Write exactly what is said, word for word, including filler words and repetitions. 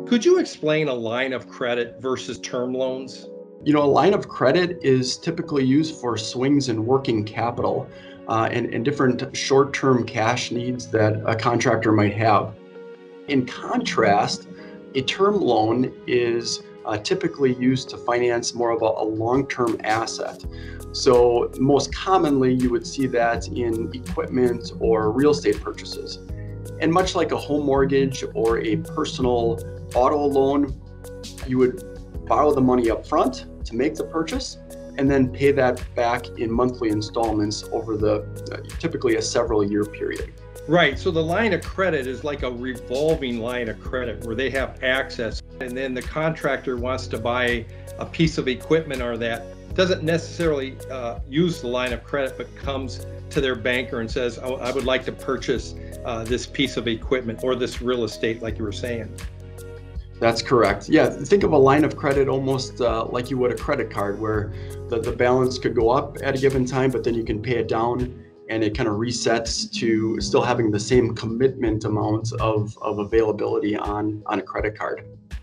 Could you explain a line of credit versus term loans? You know, a line of credit is typically used for swings in working capital uh, and, and different short-term cash needs that a contractor might have. In contrast, a term loan is uh, typically used to finance more of a, a long-term asset. So most commonly, you would see that in equipment or real estate purchases. And much like a home mortgage or a personal auto loan, you would borrow the money up front to make the purchase and then pay that back in monthly installments over the uh, typically a several year period. Right. So the line of credit is like a revolving line of credit where they have access, and then the contractor wants to buy a piece of equipment or that doesn't necessarily uh, use the line of credit, but comes to their banker and says, oh, I would like to purchase uh, this piece of equipment or this real estate, like you were saying. That's correct. Yeah, think of a line of credit almost uh, like you would a credit card, where the, the balance could go up at a given time, but then you can pay it down and it kind of resets to still having the same commitment amount of, of availability on, on a credit card.